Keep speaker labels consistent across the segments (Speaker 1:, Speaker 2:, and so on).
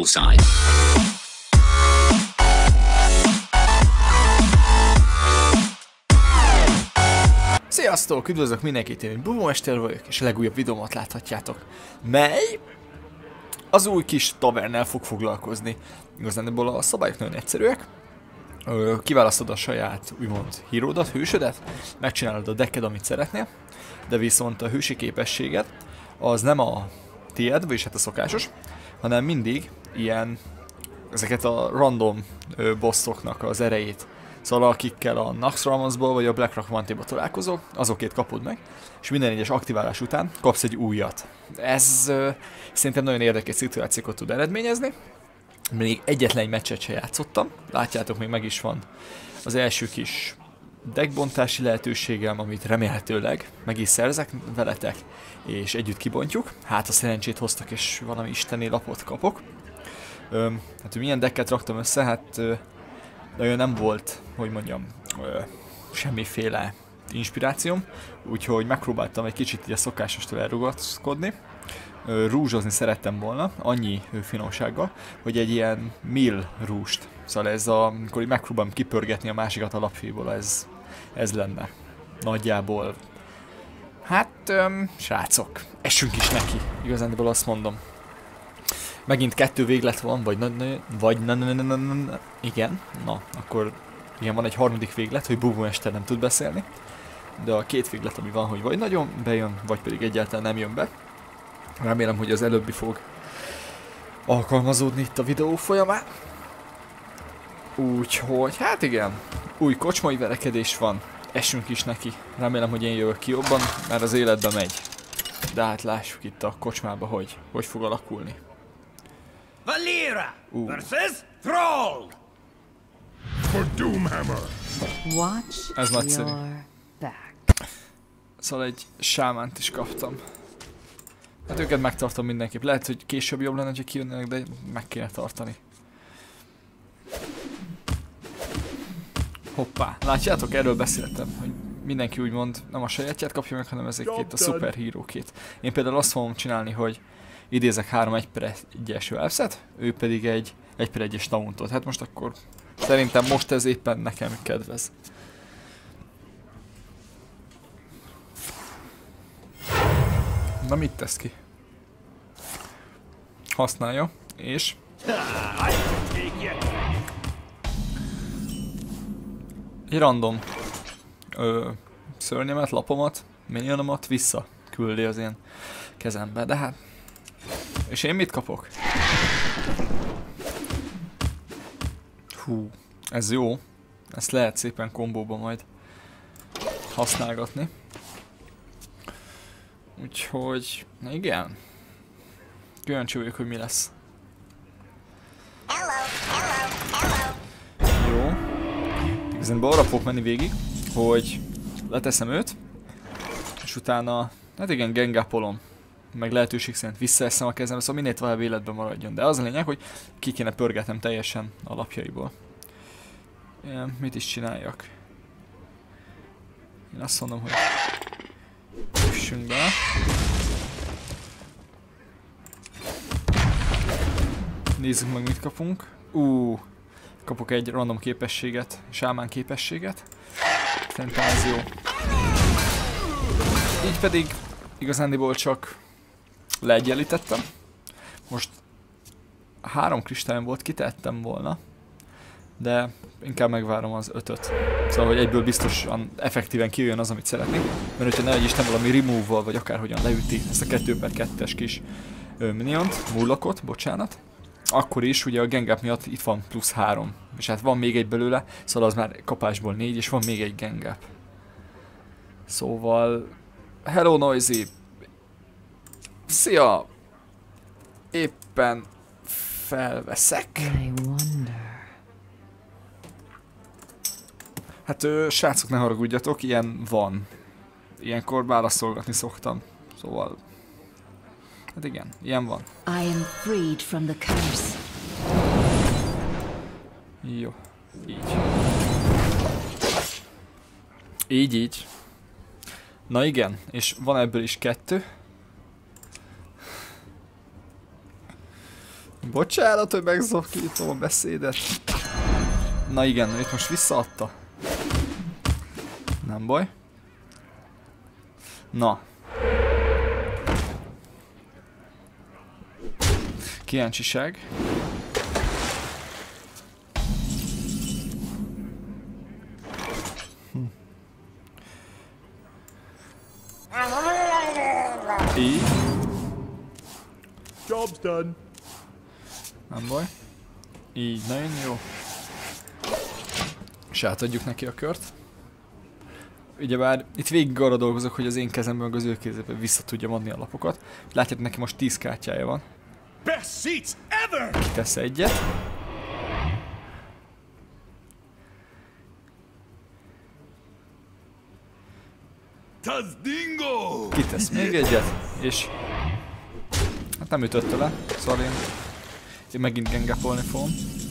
Speaker 1: side.
Speaker 2: Sziasztok! Üdvözlök mindenkit, én Bubómester vagyok, és a legújabb videómat láthatjátok, mely az új kis tavernel fog foglalkozni. Igazából a szabályok nagyon egyszerűek. Kiválasztod a saját, úgymond, híródat, hősödet, megcsinálod a decked, amit szeretnél, de viszont a hősi képességed az nem a tiéd, vagyis hát a szokásos, hanem mindig ilyen, ezeket a random bossoknak az erejét. Szóval akikkel a Naxxramasból vagy a Blackrock Mountainba találkozol, azokét kapod meg, és minden egyes aktiválás után kapsz egy újat. Ez szerintem nagyon érdekes szituációkat tud eredményezni. Még egyetlen egy meccset se játszottam, látjátok, még meg is van az első kis deckbontási lehetőségem, amit remélhetőleg meg is szerzek veletek, és együtt kibontjuk. Hát a szerencsét hoztak, és valami isteni lapot kapok. Hát, hogy milyen decket raktam össze, hát nagyon nem volt, hogy mondjam, semmiféle inspirációm, úgyhogy megpróbáltam egy kicsit így a szokásostól elrugaszkodni. Rúzsozni szerettem volna, annyi finomsággal, hogy egy ilyen mill rúst. Szóval ez amikor így megpróbálom kipörgetni a másikat a lapféból, ez lenne. Nagyjából. Hát, srácok, essünk is neki, igazándiból azt mondom. Megint 2 véglet van, igen, na, akkor igen, van egy harmadik véglet, hogy Bubómester nem tud beszélni. De a 2 véglet, ami van, hogy vagy nagyon bejön, vagy pedig egyáltalán nem jön be. Remélem, hogy az előbbi fog alkalmazódni itt a videó folyamán. Úgyhogy, hát igen, új kocsmai verekedés van, essünk is neki. Remélem, hogy én jövök ki jobban, mert az életbe megy. De hát lássuk itt a kocsmába, hogy fog alakulni.
Speaker 3: Valera versus Thrall.
Speaker 4: For Doomhammer.
Speaker 2: Ez
Speaker 5: Watch
Speaker 2: nagyszerű.
Speaker 5: your back.
Speaker 2: Szóval egy sámánt is kaptam. Hát őket megtartom mindenképp. Lehet, hogy később jobb lenne, hogy kijönnek, de meg kéne tartani. Hoppá, látjátok, erről beszéltem, hogy mindenki úgymond nem a sajátját kapja meg, hanem ezekét a szuperhírókét. Én például azt fogom csinálni, hogy idézek 3 1/1-es elfszet, ő pedig egy 1/1-es tauntot. Hát most akkor szerintem most ez éppen nekem kedvez. Na mit tesz ki? Használja, és... egy random szörnyemet, lapomat, minionomat vissza küldi az én kezembe, de hát... És én mit kapok? Hú, ez jó. Ezt lehet szépen kombóba majd használgatni. Úgyhogy, igen. Kíváncsi vagyok, hogy mi lesz. Jó. Igazából arra fogok menni végig, hogy leteszem őt, és utána, hát igen, gengapolom. Meg lehetőség szerint visszaeszem a kezembe, szóval minél tovább életben maradjon. De az a lényeg, hogy ki kéne pörgetnem teljesen alapjaiból. Ilyen, mit is csináljak? Én azt mondom, hogy üssünk be. Nézzük meg, mit kapunk. Kapok egy random képességet, sámán képességet. Szerintem ez jó. Így pedig igazándiból csak leegyenlítettem. Most 3 kristályom volt, kitehettem volna, de inkább megvárom az 5-öt. Szóval, hogy egyből biztosan effektíven kijön az, amit szeretnék. Mert hogyha nehogy Isten valami remove-val, vagy akárhogyan leüti ezt a 2/2-es kis miniont, mullakot, bocsánat, akkor is ugye a gengap miatt itt van plusz 3. És hát van még egy belőle, szóval az már kapásból 4, és van még egy gengap. Szóval... Hello Noisy! Szia! Éppen felveszek.
Speaker 5: I wonder.
Speaker 2: Hát srácok, ne haragudjatok, ilyen van. Ilyenkor válaszolgatni szoktam. Szóval... Hát igen, ilyen van.
Speaker 5: I am freed from the curse.
Speaker 2: Jó. Így. Így. Na igen, és van ebből is 2. Bocsánat, hogy megzokítom a beszédet. Na igen, itt most visszaadta. Nem baj. Na. Kíváncsiság. Így.
Speaker 4: Job's done.
Speaker 2: Nem baj. Így, nagyon jó. És átadjuk neki a kört. Ugyebár itt végig arra dolgozok, hogy az én kezemben meg az ő kezében vissza tudjam adni a lapokat. Látjátok, neki most 10 kártyája van.
Speaker 4: Best seats ever!
Speaker 2: Kitesz egyet.
Speaker 4: Tazdingo!
Speaker 2: Kitesz még egyet, és... Hát nem ütötte le, szóval én megint gengapolni fogom.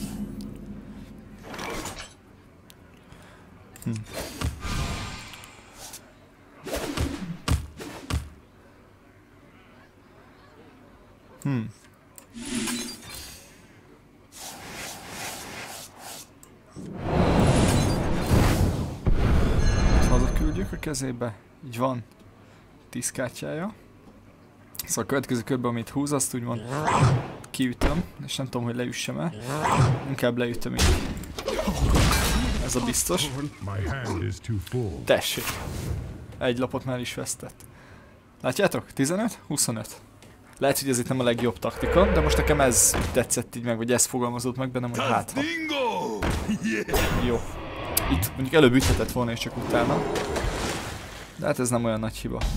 Speaker 2: Hazaküldjük a kezébe, így van 10 kártyája. Szóval a következő körben, amit húz, azt úgymond kiütöm, és nem tudom, hogy leüssem el. Inkább leütöm így. Ez a biztos.
Speaker 4: My hand is too full.
Speaker 2: Tessék. Egy lapot már is vesztett. Látjátok? 15? 25. Lehet, hogy ez itt nem a legjobb taktika, de most nekem ez tetszett így meg, vagy ez fogalmazott meg bennem, hogy hát ha. Jó. Itt mondjuk előbb üthetett volna, és csak utána. De hát ez nem olyan nagy hiba.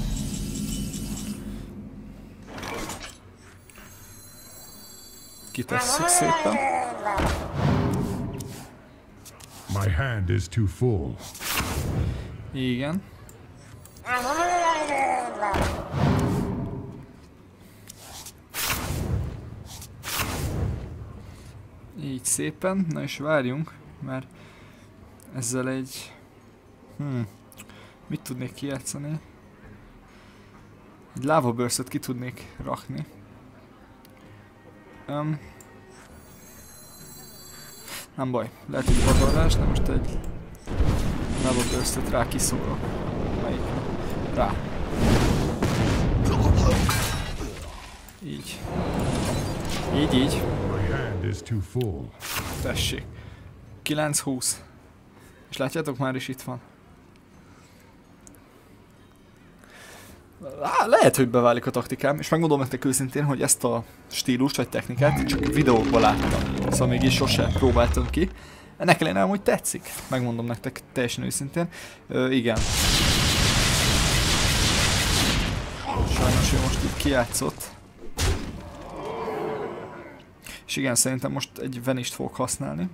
Speaker 2: Kitesszük szépen.
Speaker 4: My hand is too full.
Speaker 2: Igen. Így szépen. Na és várjunk, mert ezzel egy... Mit tudnék kijátszani? Egy lava burst-ot ki tudnék rakni. Nem baj, lehet hogy pazarlás, de most egy lava burst-ot rá kiszórok. Melyik? Rá. Így. Így.
Speaker 4: My hand is too full.
Speaker 2: Tessék. 9-20. És látjátok, már is itt van. Lehet, hogy beválik a taktikám, és megmondom nektek őszintén, hogy ezt a stílust vagy technikát csak videókban láttam. Szóval mégis sose próbáltam ki. Ennek ellenére amúgy tetszik. Megmondom nektek teljesen őszintén. Igen. Sajnos ő most így kijátszott. És igen, szerintem most egy venist fogok használni.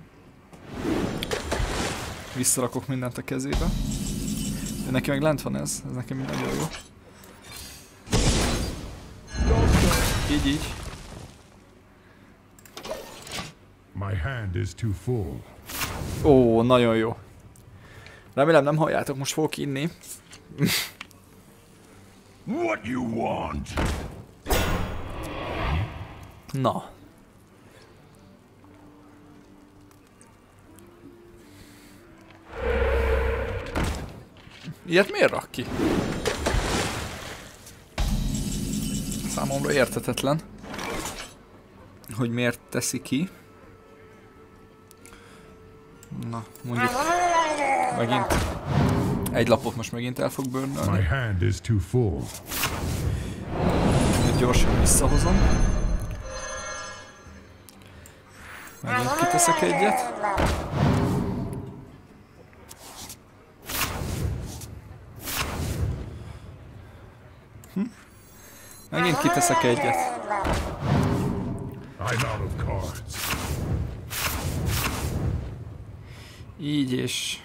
Speaker 2: Visszarakok mindent a kezébe. De neki meg lent van ez nekem nagyon jó. Így.
Speaker 4: My hand is too full.
Speaker 2: Ó, nagyon jó. Remélem nem halljátok, most fogok inni.
Speaker 4: What you want?
Speaker 2: Na. Ilyet miért rak ki? Számomra érthetetlen, hogy miért teszi ki. Na, mondjuk megint egy lapot most megint el fog burnölni.
Speaker 4: My hand is too full.
Speaker 2: Gyorsan visszahozom. Megint kiteszek egyet. Megint kiteszek egyet.
Speaker 4: I'm out of cards.
Speaker 2: Így és...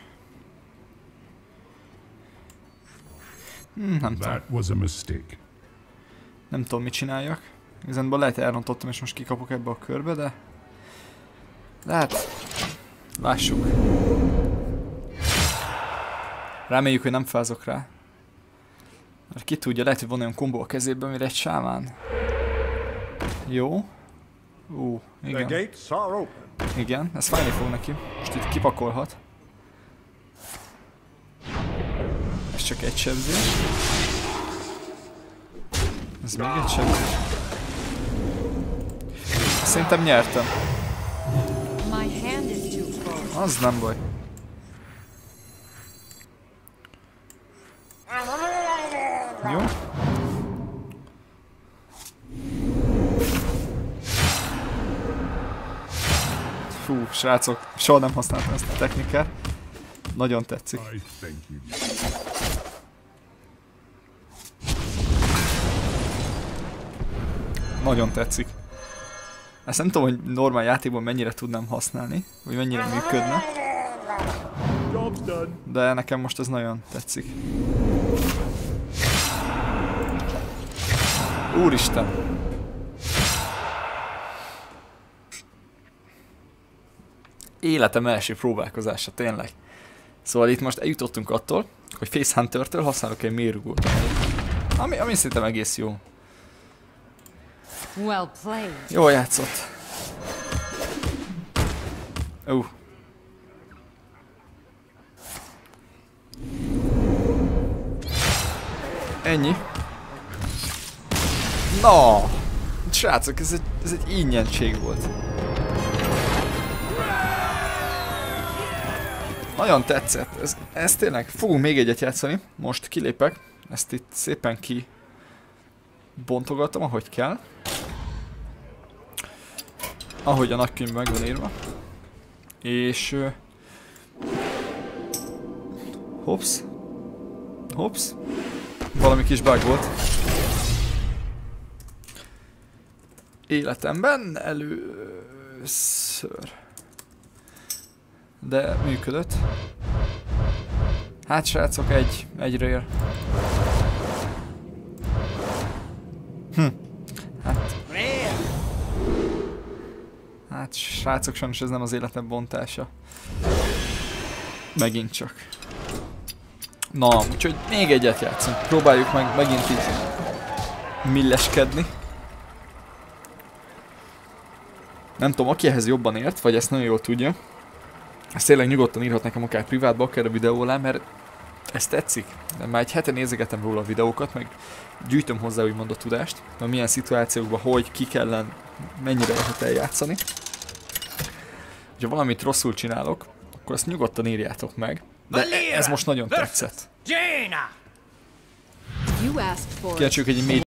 Speaker 2: nem tudom.
Speaker 4: That was a mistake.
Speaker 2: Nem tudom, mit csináljak. Igazából lehet elrontottam és most kikapok ebbe a körbe, de... Lehet. Lássuk. Reméljük, hogy nem fázok rá. Mert ki tudja, lehet, hogy van olyan kombó a kezében, amire egy sámán. Jó.
Speaker 3: The
Speaker 2: Igen.
Speaker 3: gates are open.
Speaker 2: Igen, ez fájni fog neki. Most itt kipakolhat. Ez csak egy sebzés. Ez még egy sebzés. Szerintem nyertem.
Speaker 5: My hand is too full.
Speaker 2: Az nem baj. Jó. Fú, srácok, soha nem használtam ezt a technikát. Nagyon tetszik.
Speaker 4: I thank you.
Speaker 2: Nagyon tetszik. Ezt nem tudom, hogy normál játékban mennyire tudnám használni, vagy mennyire működne.
Speaker 4: Job's done.
Speaker 2: De nekem most ez nagyon tetszik. Úristen! Életem első próbálkozása, tényleg. Szóval itt most eljutottunk attól, hogy Face Hunter-től használok egy mérrugót. Ami szerintem egész jó.
Speaker 5: Well played.
Speaker 2: Jól játszott. Ennyi. Na! Srácok, ez egy ingyentség volt. Nagyon tetszett. Ez tényleg. Fogunk még egyet játszani. Most kilépek. Ezt itt szépen bontogatom, ahogy kell. Ahogy a nagykönyvben meg van írva. És... Hops. Hops. Valami kis bug volt. Életemben először. De működött. Hát srácok, egyre ér. Hát srácok, sajnos ez nem az életem bontása. Megint csak. Na, úgyhogy még egyet játszunk. Próbáljuk meg megint így milleskedni. Nem tudom, aki ehhez jobban ért, vagy ezt nagyon jól tudja. Ezt tényleg nyugodtan írhat nekem akár privátba, akár a videó alá, mert ez tetszik. De már egy hete nézegetem róla a videókat, meg gyűjtöm hozzá úgymond a tudást, hogy milyen szituációkban, hogy ki kellene, mennyire lehet eljátszani. Ha valamit rosszul csinálok, akkor ezt nyugodtan írjátok meg. De ez most nagyon tetszett.
Speaker 3: Jaina!
Speaker 5: You asked for it.
Speaker 2: Kíváncsiak egy